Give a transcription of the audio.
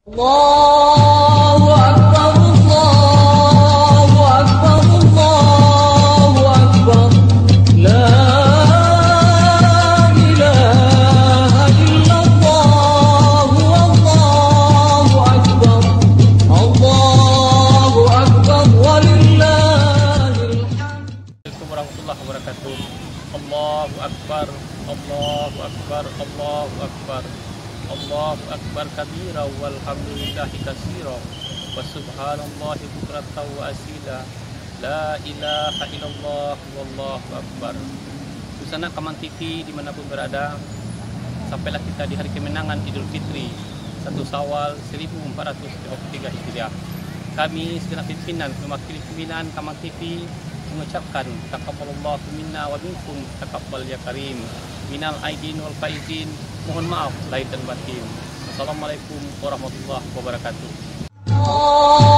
Allahu Akbar, Allahu Akbar, Allahu Akbar. La ilaha illallah, Allahu Akbar. Allahu Akbar, walillahil hamd. Assalamualaikum warahmatullahi wabarakatuh. Allahu Akbar, Allahu Akbar, Allahu Akbar. Allahu Akbar kabira walhamdulillahi katsira wa subhanallahi bukratan wa asila. La ilaha illallah wallahu akbar. Busana Kamang TV dimanapun berada, sampailah kita di hari kemenangan Idul Fitri 1 Syawal 1443 Hijriah. Kami segenap pimpinan mewakili pimpinan Kamang TV mengucapkan taqabbalallahu minna wa minkum taqabbal ya karim. Minal aidin wal faizin, mohon maaf lahir dan batin. Assalamualaikum warahmatullahi wabarakatuh.